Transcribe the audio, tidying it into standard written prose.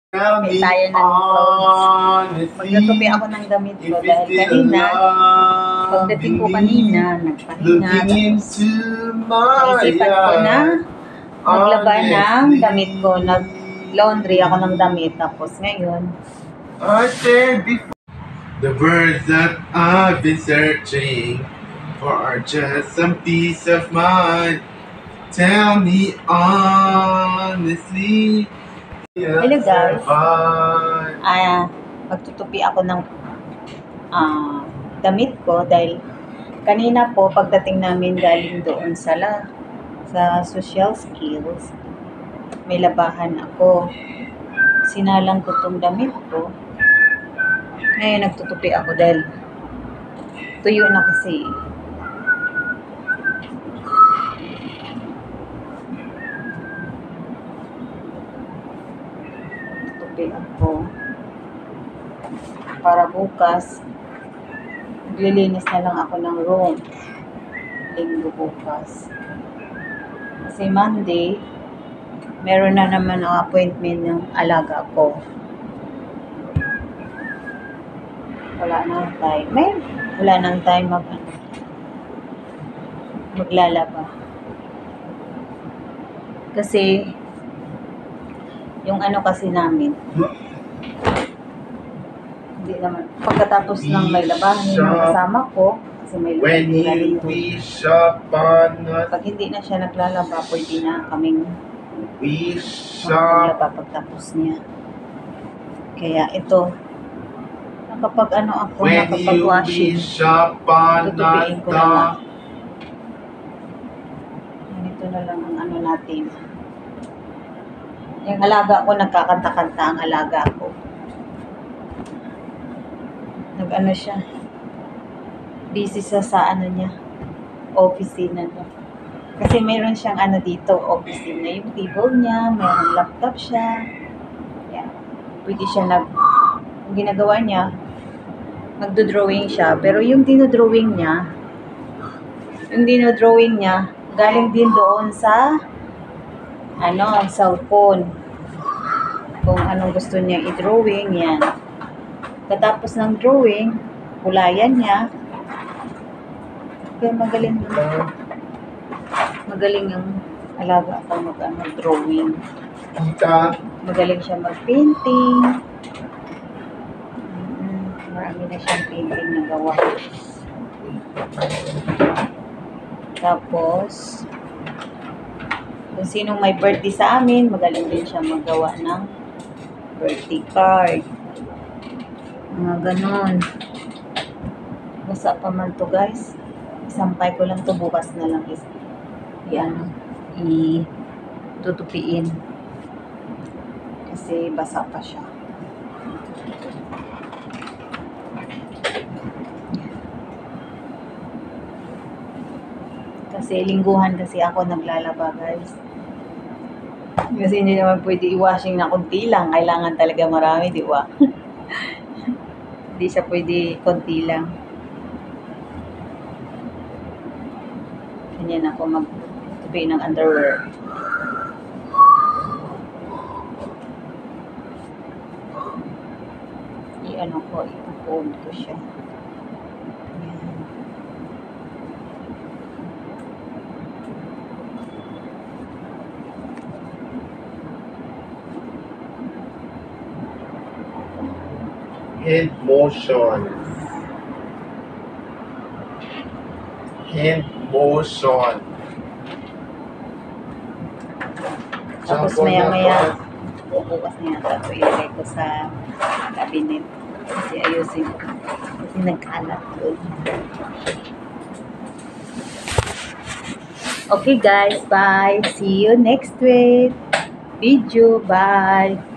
May tayo ng clothes. Magtutupi ako ng damit ko dahil kanina, pagdating ko kanina, nagpahinga. Naisipan ko na maglaba ng damit ko. Nag-laundry ako ng damit. Tapos ngayon, the words that I've been searching for are just some peace of mind. Tell me honestly. hello guys. Magtutupi ako ng damit ko dahil kanina po pagdating namin galing doon sa social skills, may labahan ako. Sinalang ko tong damit ko. Ngayon nagtutupi ako dahil tuyo na kasi. Tutupi ako para bukas maglilinis na lang ako ng room. Linggo bukas. Kasi Monday, meron na naman ang appointment ng alaga ko. Wala nang time. Wala nang time maglalaba. Kasi, yung kasi namin, hindi naman. Pagkatapos ng may labahin ng kasama ko, kasi may labahin dito. Pag hindi na siya naglalaba, pwede na kaming maglaba pagtapos niya. Kaya ito, kapag nakapag-washing, tutupiin ko na lang. Ganito na lang ang natin. Yung alaga ko, nagkakanta-kanta ang alaga ko. Siya. Busy sa niya. Opisina niya. Kasi meron siyang dito, opisina. Yung table niya, mayroong laptop siya. Yeah. Pwede siya ang ginagawa niya, nagdo-drawing siya, pero yung dinodrawing niya, galing din doon sa cellphone. Kung anong gusto niya i-drawing, yan. Katapos ng drawing, kulayan niya. Kaya magaling ang alaga ko mag-drawing. Magaling siya mag-painting. Marami na siyang painting na gawa. Tapos, kung sinong may birthday sa amin, magaling din siya magawa ng birthday card. Mga ganon. Basa pa man to guys. Isampay ko lang to, bukas na lang tutupiin. Kasi basa pa siya. Kasi lingguhan kasi ako naglalaba guys. Kasi hindi naman pwede i-washing na konti lang. Kailangan talaga marami, di ba? Hindi siya pwede konti lang. Ganyan ako magtupi ng underwear. I-fold ko siya. Hand motion. Tapos maya-maya, bukas na yata ito ilagay ko sa cabinet. Kasi ayusin ko. Kasi nagkalat doon. Okay guys, bye. See you next week. Video, bye.